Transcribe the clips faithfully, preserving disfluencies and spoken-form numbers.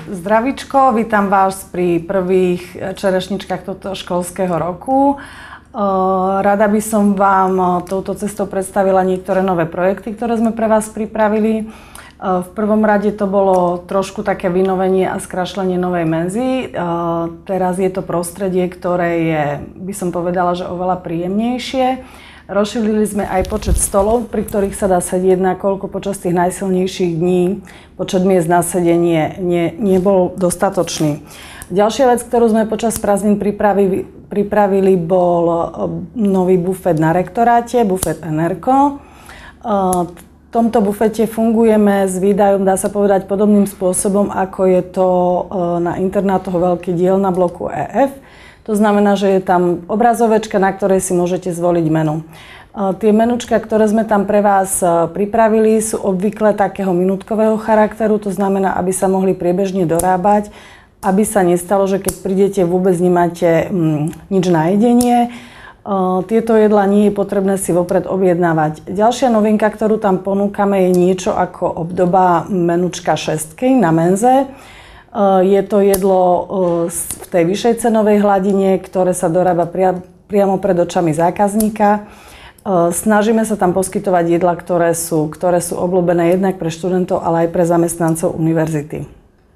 Zdravíčko, vítam vás pri prvých čerešničkách tohto školského roku. Rada by som vám touto cestou predstavila niektoré nové projekty, ktoré sme pre vás pripravili. V prvom rade to bolo trošku také vynovenie a skrašlenie novej menzy. Teraz je to prostredie, ktoré je, by som povedala, že oveľa príjemnejšie. Rozšírili sme aj počet stolov, pri ktorých sa dá sedieť, nakoľko počas tých najsilnejších dní počet miest na sedenie nie, nebol dostatočný. Ďalšia vec, ktorú sme počas prázdnin pripravili, pripravili, bol nový bufet na rektoráte, bufet Enerko. V tomto bufete fungujeme s výdajom, dá sa povedať, podobným spôsobom, ako je to na internátoch Veľký diel na bloku E F. To znamená, že je tam obrazovečka, na ktorej si môžete zvoliť menu. Tie menučka, ktoré sme tam pre vás pripravili, sú obvykle takého minútkového charakteru, to znamená, aby sa mohli priebežne dorábať, aby sa nestalo, že keď prídete, vôbec nemáte mm, nič na jedenie. Tieto jedlá nie je potrebné si vopred objednávať. Ďalšia novinka, ktorú tam ponúkame, je niečo ako obdoba menučka šestky na menze. Je to jedlo v tej vyššej cenovej hladine, ktoré sa dorába priamo pred očami zákazníka. Snažíme sa tam poskytovať jedlá, ktoré sú, ktoré sú obľúbené jednak pre študentov, ale aj pre zamestnancov univerzity.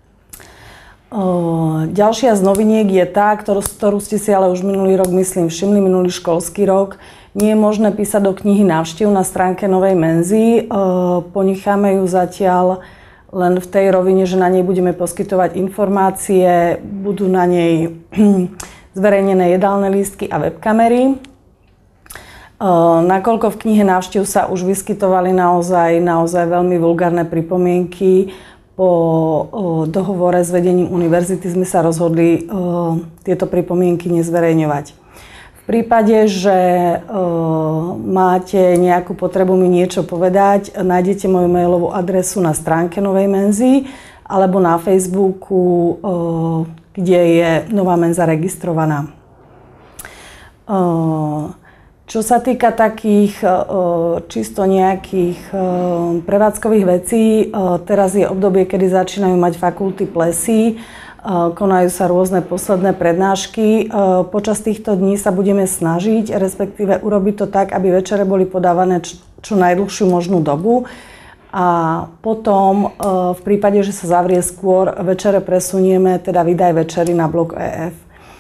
Ďalšia z noviniek je tá, ktorú, ktorú ste si ale už minulý rok, myslím, všimli, minulý školský rok. Nie je možné písať do knihy návštev na stránke novej menzy. Ponecháme ju zatiaľ len v tej rovine, že na nej budeme poskytovať informácie, budú na nej zverejnené jedálne lístky a webkamery. Nakoľko v knihe návštev sa už vyskytovali naozaj, naozaj veľmi vulgárne pripomienky, po dohovore s vedením univerzity sme sa rozhodli tieto pripomienky nezverejňovať. V prípade, že e, máte nejakú potrebu mi niečo povedať, nájdete moju mailovú adresu na stránke novej menzy alebo na Facebooku, e, kde je nová menza registrovaná. E, čo sa týka takých e, čisto nejakých e, prevádzkových vecí, e, teraz je obdobie, kedy začínajú mať fakulty plesy. Konajú sa rôzne posledné prednášky. Počas týchto dní sa budeme snažiť, respektíve urobiť to tak, aby večere boli podávané čo najdlhšiu možnú dobu. A potom v prípade, že sa zavrie skôr, večere presunieme, teda výdaj večery na blok E F.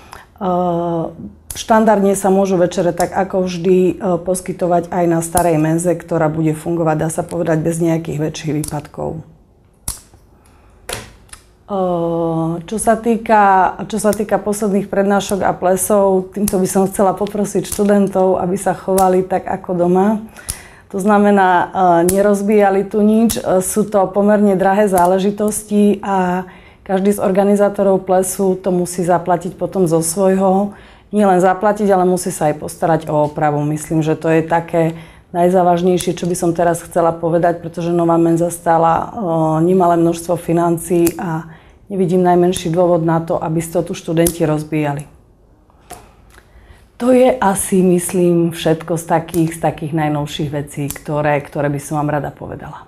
Štandardne sa môžu večere tak ako vždy poskytovať aj na starej menze, ktorá bude fungovať, dá sa povedať, bez nejakých väčších výpadkov. Čo sa týka, čo sa týka posledných prednášok a plesov, týmto by som chcela poprosiť študentov, aby sa chovali tak ako doma. To znamená, nerozbíjali tu nič, sú to pomerne drahé záležitosti a každý z organizátorov plesu to musí zaplatiť potom zo svojho. Nie len zaplatiť, ale musí sa aj postarať o opravu. Myslím, že to je také najzávažnejšie, čo by som teraz chcela povedať, pretože nová menza stála nemalé množstvo financií a nevidím najmenší dôvod na to, aby si to tu študenti rozbíjali. To je asi, myslím, všetko z takých, z takých najnovších vecí, ktoré, ktoré by som vám rada povedala.